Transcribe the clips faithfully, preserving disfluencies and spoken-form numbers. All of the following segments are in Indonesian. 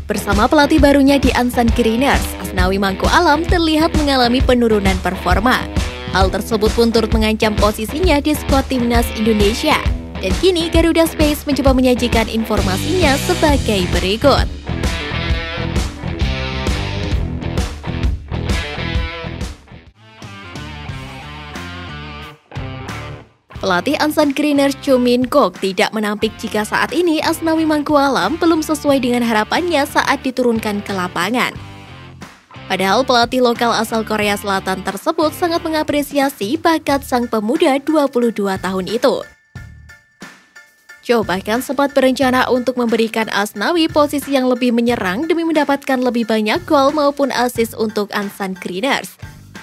Bersama pelatih barunya di Ansan Greeners, Asnawi Mangku Alam terlihat mengalami penurunan performa. Hal tersebut pun turut mengancam posisinya di skuad timnas Indonesia. Dan kini Garuda Space mencoba menyajikan informasinya sebagai berikut. Pelatih Ansan Greeners Cho Min Kook tidak menampik jika saat ini Asnawi Mangku Alam belum sesuai dengan harapannya saat diturunkan ke lapangan. Padahal pelatih lokal asal Korea Selatan tersebut sangat mengapresiasi bakat sang pemuda dua puluh dua tahun itu. Cho bahkan sempat berencana untuk memberikan Asnawi posisi yang lebih menyerang demi mendapatkan lebih banyak gol maupun assist untuk Ansan Greeners.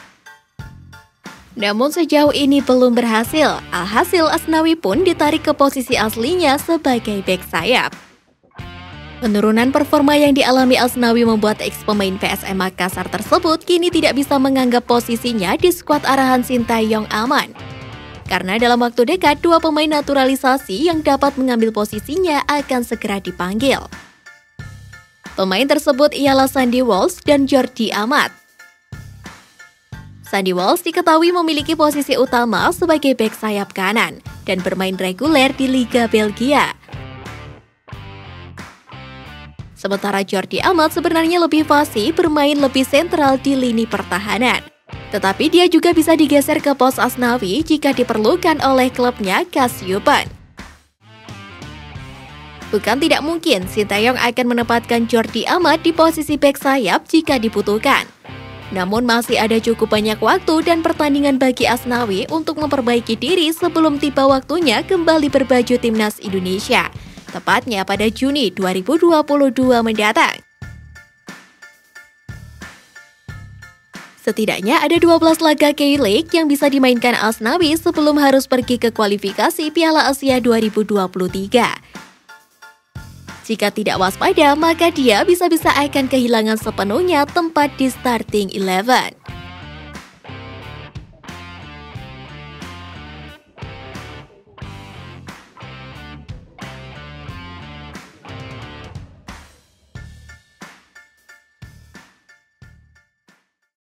Namun sejauh ini belum berhasil, alhasil Asnawi pun ditarik ke posisi aslinya sebagai bek sayap. Penurunan performa yang dialami Asnawi membuat ex-pemain P S M Makassar tersebut kini tidak bisa menganggap posisinya di skuad arahan Sintayong aman. Karena dalam waktu dekat, dua pemain naturalisasi yang dapat mengambil posisinya akan segera dipanggil. Pemain tersebut ialah Sandy Walsh dan Jordi Amat. Sandy Walsh diketahui memiliki posisi utama sebagai bek sayap kanan dan bermain reguler di Liga Belgia. Sementara Jordi Amat sebenarnya lebih fasih bermain lebih sentral di lini pertahanan. Tetapi dia juga bisa digeser ke pos Asnawi jika diperlukan oleh klubnya Kasyupan. Bukan tidak mungkin Sintayong akan menempatkan Jordi Amat di posisi bek sayap jika dibutuhkan. Namun masih ada cukup banyak waktu dan pertandingan bagi Asnawi untuk memperbaiki diri sebelum tiba waktunya kembali berbaju timnas Indonesia, tepatnya pada Juni dua ribu dua puluh dua mendatang. Setidaknya ada dua belas laga K-League yang bisa dimainkan Asnawi sebelum harus pergi ke kualifikasi Piala Asia dua ribu dua puluh tiga. Jika tidak waspada, maka dia bisa-bisa akan kehilangan sepenuhnya tempat di starting eleven.